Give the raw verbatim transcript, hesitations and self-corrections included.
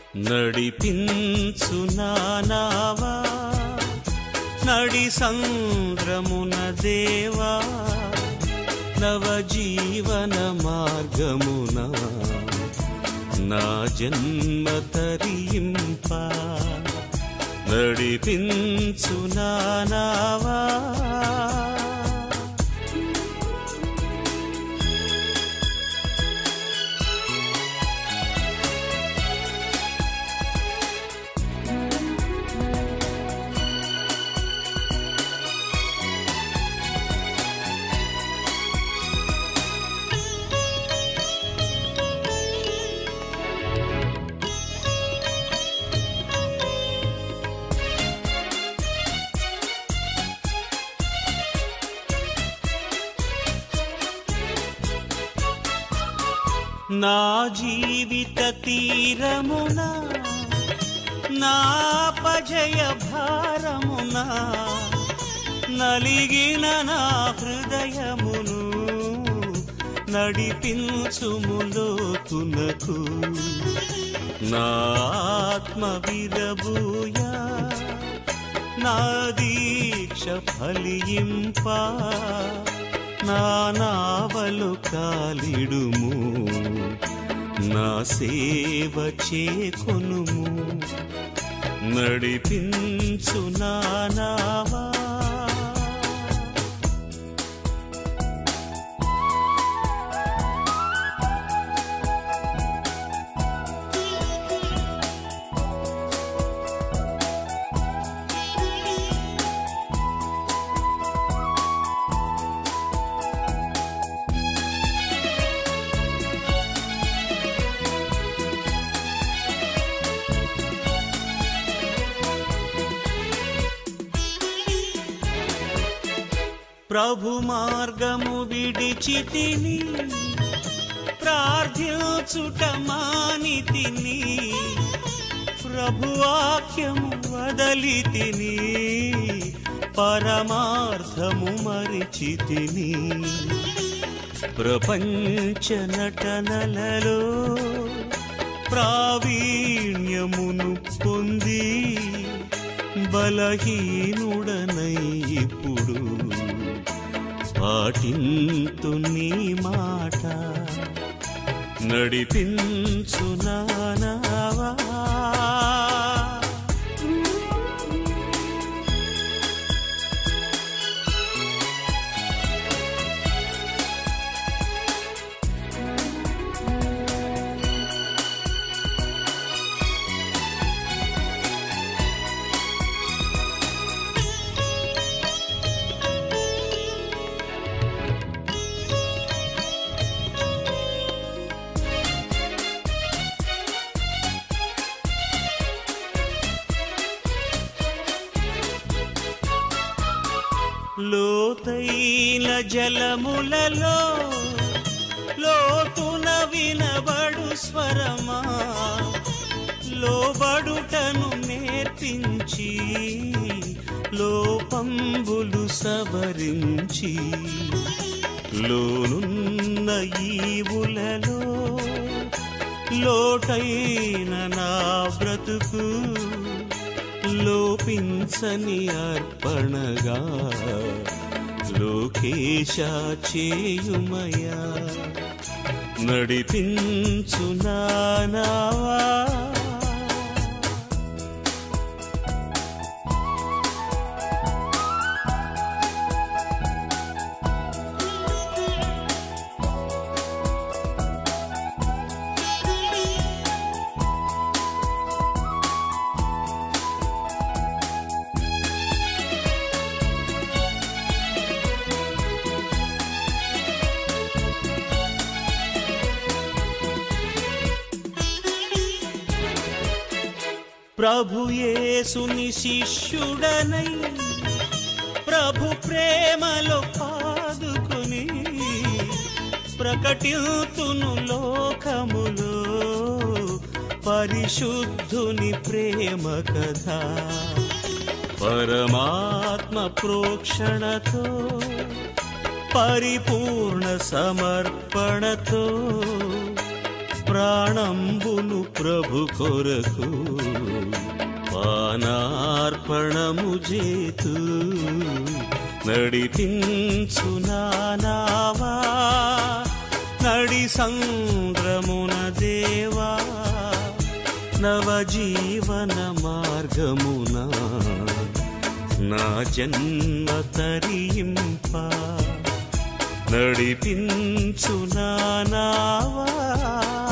నడిపించు నా నావా నడి సంద్రమున దేవా నవజీవన మార్గమున నా జన్మ తరింప నడిపించు నా నావా నా జీవిత తీరమున నా పజయ భారమున నలిగిన నా హృదయమును నడిపించుములోతునకు నా ఆత్మ విరబూయా నా దీక్ష ఫలింప నా నావలు కాలిడుము నా సేవ చేకొనుము నడిపించు నా నావా ప్రభు మార్గము విడిచితిని ప్రార్థించుట మానితిని ప్రభు వాక్యము వదలితిని పరమార్థము మరిచితిని ప్రపంచ నటనలలో ప్రావీణ్యమును పొంది బలహీనుడనై ఇప్పుడు పాటింతు నీ మాట నడిపించు నా నావా లోతైన జలములలో లోతున వినబడు స్వరమా లోబడుటను నేర్పించి లోపంబులు సవరించి లోనున్న ఈవులలో లోటైన నా బ్రతుకు లోపించని అర్పణగా లోకేశ చేయుమయా నడిపించు నా నావా ప్రభు యేసుని శిష్యుడనై ప్రభు ప్రేమలో పాదుకొని ప్రకటితును లోకములో పరిశుద్ధుని ప్రేమ కథ పరమాత్మ ప్రోక్షణతో పరిపూర్ణ సమర్పణతో ప్రాణంబును ప్రభు కొరకు పానార్పణము చేతు నడిపించు నానావా నడి సంద్రమున దేవా నవజీవన మార్గమున నా జన్మ తరింప నడిపించు నానావా